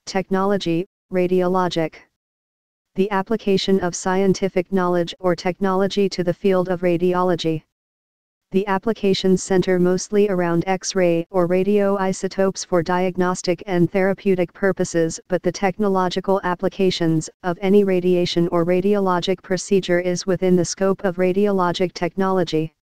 Technology, radiologic. The application of scientific knowledge or technology to the field of radiology. The applications center mostly around X-ray or radioisotopes for diagnostic and therapeutic purposes, but the technological applications of any radiation or radiologic procedure is within the scope of radiologic technology.